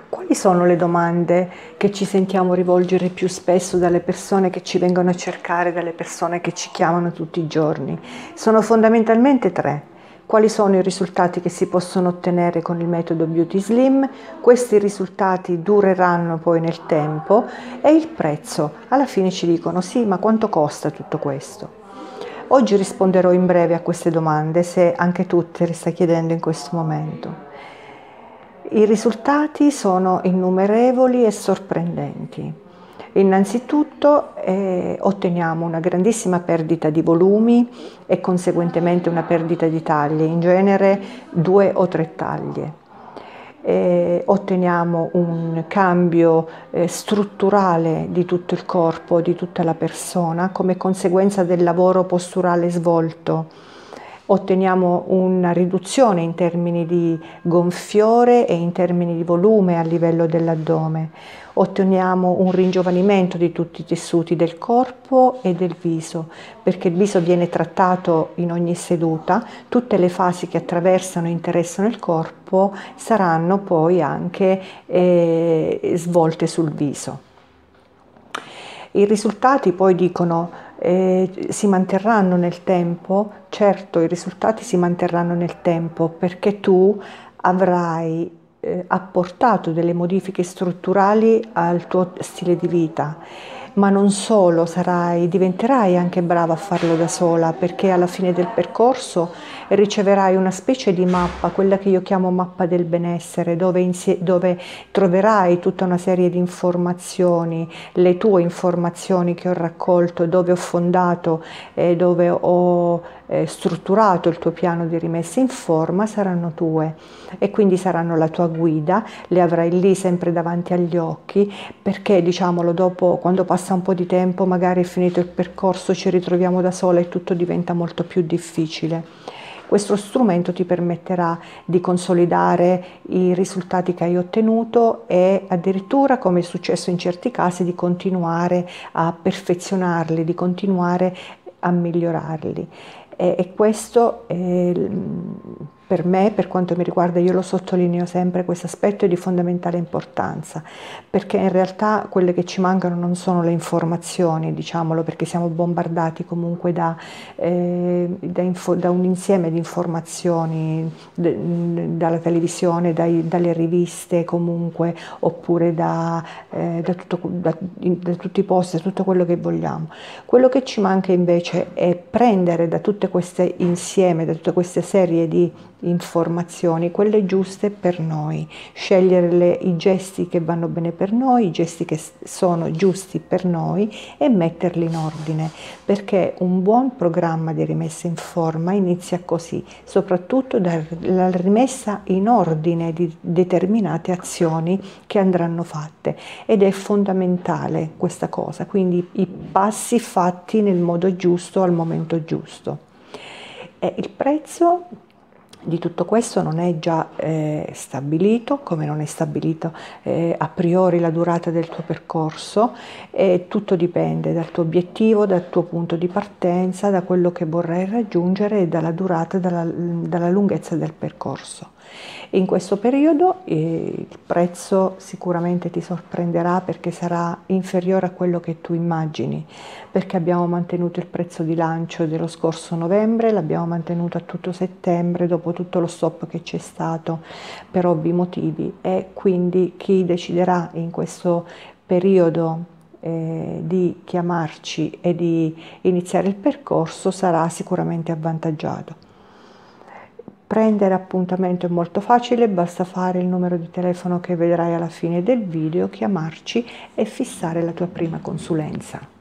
Quali sono le domande che ci sentiamo rivolgere più spesso dalle persone che ci vengono a cercare, dalle persone che ci chiamano tutti i giorni? Sono fondamentalmente tre. Quali sono i risultati che si possono ottenere con il metodo Beauty Slim? Questi risultati dureranno poi nel tempo e il prezzo. Alla fine ci dicono sì, ma quanto costa tutto questo? Oggi risponderò in breve a queste domande, se anche tu te le stai chiedendo in questo momento. I risultati sono innumerevoli e sorprendenti. Innanzitutto otteniamo una grandissima perdita di volumi e conseguentemente una perdita di taglie, in genere 2 o 3 taglie. Otteniamo un cambio strutturale di tutto il corpo, di tutta la persona, come conseguenza del lavoro posturale svolto. Otteniamo una riduzione in termini di gonfiore e in termini di volume a livello dell'addome. Otteniamo un ringiovanimento di tutti i tessuti del corpo e del viso, perché il viso viene trattato in ogni seduta, tutte le fasi che attraversano e interessano il corpo saranno poi anche svolte sul viso. I risultati poi dicono si manterranno nel tempo. Certo, i risultati si manterranno nel tempo perché tu avrai apportato delle modifiche strutturali al tuo stile di vita, ma non solo, diventerai anche brava a farlo da sola, perché alla fine del percorso riceverai una specie di mappa, quella che io chiamo mappa del benessere, dove troverai tutta una serie di informazioni, le tue informazioni che ho raccolto, dove ho fondato, dove ho strutturato il tuo piano di rimessa in forma, saranno tue e quindi saranno la tua guida, le avrai lì sempre davanti agli occhi, perché diciamolo, dopo, quando passa un po' di tempo, magari è finito il percorso, ci ritroviamo da sola e tutto diventa molto più difficile. Questo strumento ti permetterà di consolidare i risultati che hai ottenuto e addirittura, come è successo in certi casi, di continuare a perfezionarli, di continuare a migliorarli. E questo per me, per quanto mi riguarda, io lo sottolineo sempre, questo aspetto è di fondamentale importanza, perché in realtà quelle che ci mancano non sono le informazioni, diciamolo, perché siamo bombardati comunque da un insieme di informazioni, dalla televisione, dalle riviste comunque, oppure da tutti i post, da tutto quello che vogliamo. Quello che ci manca invece è prendere da tutte queste insieme, da tutte queste serie di informazioni, quelle giuste per noi, scegliere i gesti che vanno bene per noi, i gesti che sono giusti per noi e metterli in ordine, perché un buon programma di rimessa in forma inizia così, soprattutto dalla rimessa in ordine di determinate azioni che andranno fatte, ed è fondamentale questa cosa, quindi i passi fatti nel modo giusto al momento giusto. E il prezzo di tutto questo non è già stabilito, come non è stabilito a priori la durata del tuo percorso, e tutto dipende dal tuo obiettivo, dal tuo punto di partenza, da quello che vorrai raggiungere e dalla durata, dalla lunghezza del percorso. In questo periodo il prezzo sicuramente ti sorprenderà, perché sarà inferiore a quello che tu immagini, perché abbiamo mantenuto il prezzo di lancio dello scorso novembre, l'abbiamo mantenuto a tutto settembre dopo tutto lo stop che c'è stato per ovvi motivi, e quindi chi deciderà in questo periodo di chiamarci e di iniziare il percorso sarà sicuramente avvantaggiato. Prendere appuntamento è molto facile, basta fare il numero di telefono che vedrai alla fine del video, chiamarci e fissare la tua prima consulenza.